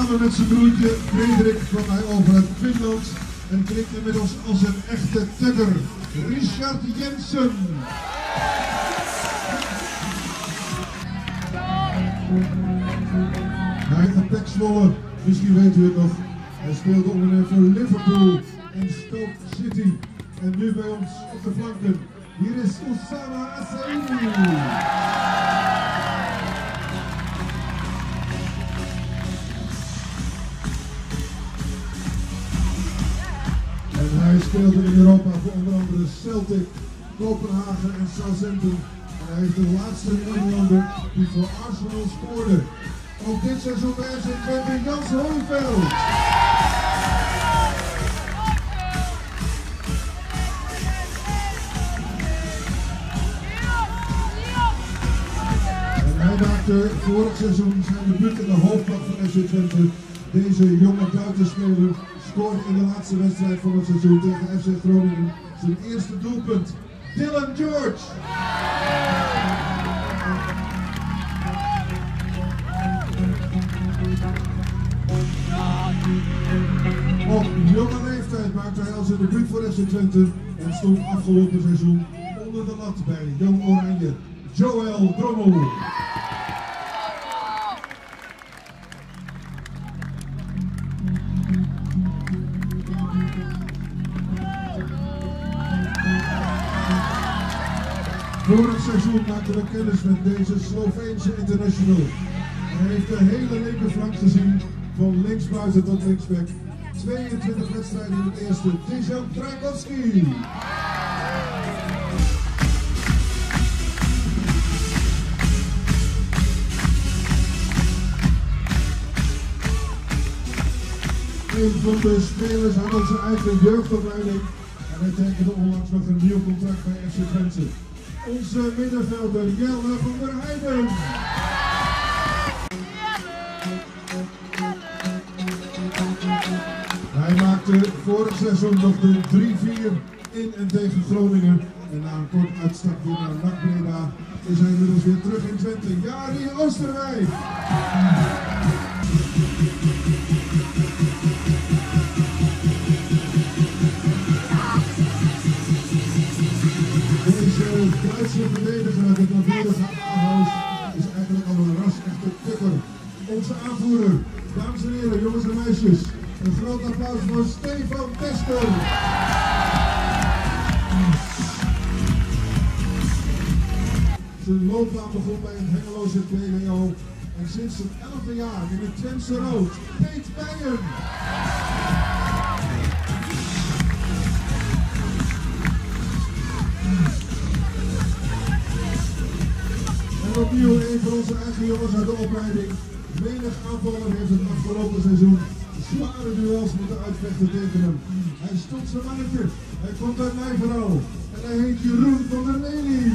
Samen met zijn broertje Frederik kwam hij over uit Finland en klinkt inmiddels als een echte tugger. Richard Jensen. Hij heeft een Pek Zwolle, misschien weet u het nog. Hij speelde onder meer voor Liverpool en Stoke City. En nu bij ons op de flanken. Hier is Oussama Assaidi. En hij speelde in Europa voor onder andere Celtic, Kopenhagen en Southampton. En hij heeft de laatste Nederlander die voor Arsenal scoorde. Ook dit seizoen bij FC Twente, Jans Hoijveld. Hij maakte vorig seizoen zijn debuut in de hoofdblad van FC Twente. Deze jonge buitenspeler scoorde in de laatste wedstrijd van het seizoen tegen FC Groningen zijn eerste doelpunt. Dylan George. Op jonge leeftijd maakte hij al zijn debuut voor FC Twente en stond afgelopen seizoen onder de lat bij Jong Oranje. Joël Drommel. Vorig seizoen maakten we kennis met deze Sloveense international. Hij heeft de hele linkerflank gezien, van linksbuiten tot linksback. 22 wedstrijden in het eerste, Dejan Trajkovski. Een van de spelers had onze eigen jeugdopleiding en hij tekende onlangs nog een nieuw contract bij FC Twente. Onze middenvelder Jelle van der Heijden. Hij maakte vorig seizoen nog de 3-4 in en tegen Groningen. En na een kort uitstapje naar NAC Breda is hij inmiddels weer terug in Twente. Jari Oosterwijk. Deze Duitse verdediger uit het naburige Ahaus is eigenlijk al een ras-echte tugger. Onze aanvoerder, dames en heren, jongens en meisjes, een groot applaus voor Stefan Tester. Zijn loopbaan begon bij het Hengeloze BWO en sinds zijn 11e jaar in het Twentse rood, Peet Bijen. En opnieuw een van onze eigen jongens uit de opleiding. Menig aanvaller heeft het afgelopen seizoen zware duels moeten uitvechten tegen hem. Hij stopt zijn mannetje, hij komt uit Nijverdal en hij heet Jeroen van der Lely.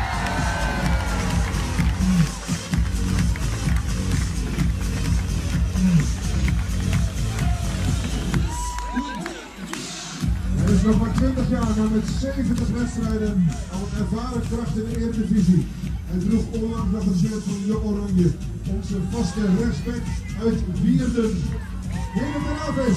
Hij is nog maar 20 jaar, maar met 70 wedstrijden al een ervaren kracht in de Eredivisie. Hij droeg onlangs nog een shirt van Jong Oranje, onze vaste rechtsback uit Wierden. Heren ten Aves.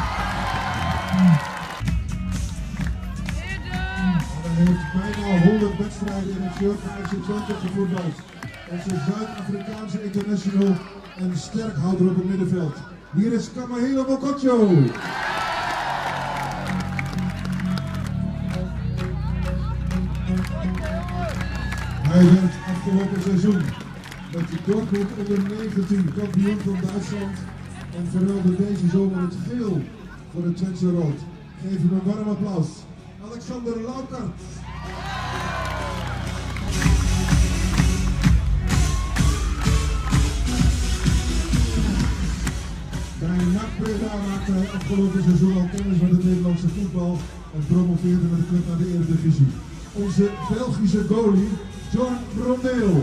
Hij heeft bijna 100 wedstrijden in het shirt van FC Twente gevoetbald. Onze Zuid-Afrikaanse international en sterkhouder op het middenveld. Hier is Kamahelo Mokotjo. Hij werd afgelopen seizoen met Dortmund onder 19 kampioen van Duitsland en verruilde deze zomer het geel voor het Twentse rood. Geef hem een warm applaus. Alexander Laukart. Bij NAC Breda maakte hij afgelopen seizoen al kennis met het Nederlandse voetbal en promoveerde met de club naar de Eredivisie. Onze Belgische goalie, John Brondeel.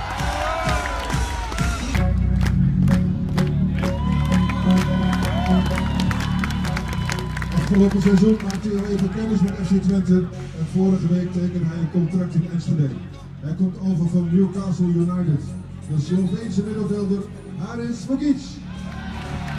Afgelopen seizoen maakte hij al even kennis met FC Twente en vorige week tekende hij een contract in Enschede. Hij komt over van Newcastle United. De Sloveense middenvelder Haris Vukic.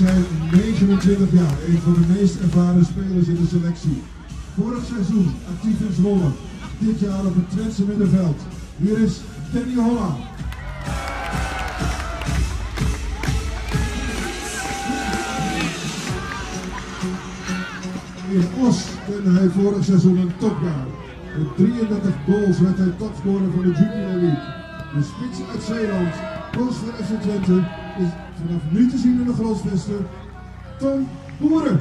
zijn 29 jaar, een van de meest ervaren spelers in de selectie. Vorig seizoen actief in Zwolle, dit jaar op het Twentse middenveld. Hier is Danny Holla. In Os kende hij vorig seizoen een topjaar. Met 33 goals werd hij topscorer van de Jupiler League. De spits uit Zeeland, coach van FC Twente, is vanaf nu te zien in de Grosvesten, Tom Boeren.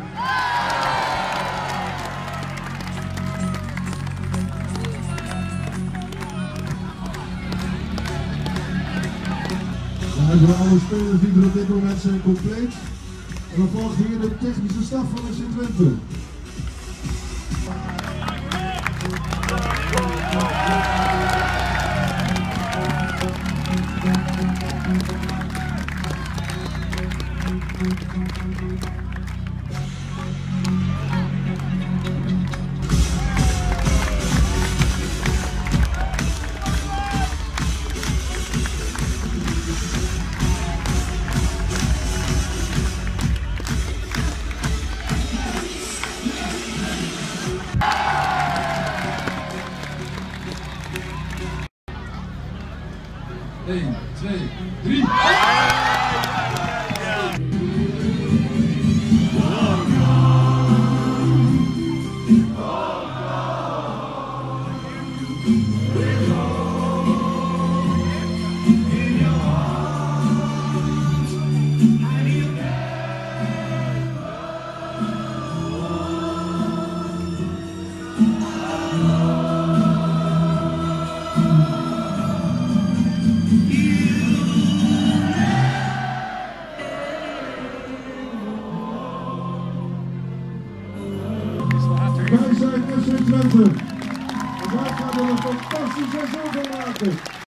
We hebben alle spelers die er op dit moment zijn compleet. En dan volgt hier de technische staf van FC Twente. Eén, twee, drie. Wij zijn FC Twente. En wij gaan er een fantastisch seizoen van maken.